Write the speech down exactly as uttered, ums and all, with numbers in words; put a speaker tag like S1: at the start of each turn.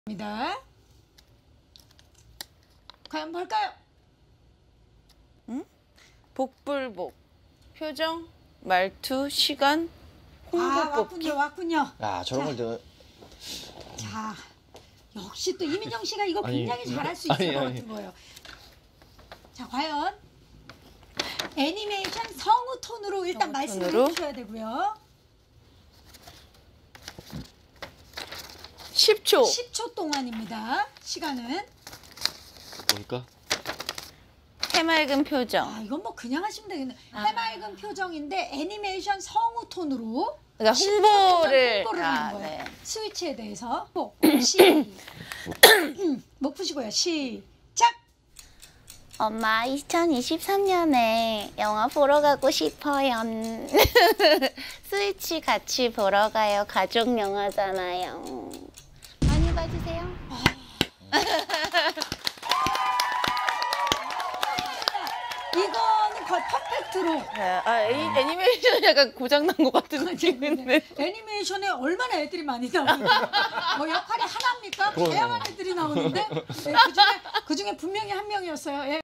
S1: 입니다. 과연 뭘까요?
S2: 응? 복불복. 표정, 말투, 시간, 홍보
S1: 아,
S2: 뽑기.
S1: 왔군요, 왔군요.
S3: 아, 저런
S1: 자,
S3: 걸
S1: 자, 역시 또 이민정 씨가 이거
S3: 아니,
S1: 굉장히 잘할 수 있을
S3: 아니,
S1: 것
S3: 아니.
S1: 같은 거예요. 자, 과연 애니메이션 성우 톤으로 일단
S2: 성우
S1: 말씀을
S2: 톤으로?
S1: 해주셔야 되고요.
S2: 십 초.
S1: 십 초 동안입니다. 시간은.
S3: 뭘까?
S2: 해맑은 표정.
S1: 아, 이건 뭐 그냥 하시면 되겠네.
S2: 아.
S1: 해맑은 표정인데 애니메이션 성우 톤으로
S2: 그러니까
S1: 십 초 동안
S2: 홍보를.
S1: 홍보를
S2: 아,
S1: 하는 거예요.
S2: 네.
S1: 스위치에 대해서. 목, 시. 목 푸시고요. 시작!
S4: 엄마, 이천이십삼 년에 영화 보러 가고 싶어요. 스위치 같이 보러 가요. 가족 영화잖아요. 많이 봐주세요.
S1: 이거는 거의 퍼펙트로.
S2: 네, 아, 애, 애니메이션이 약간 고장난 것 같은 느낌인데.
S1: 애니메이션에 얼마나 애들이 많이 나오는데 뭐 역할이 하나입니까?
S3: 그러네요.
S1: 다양한 애들이 나오는데 네, 그중에, 그중에 분명히 한 명이었어요. 예.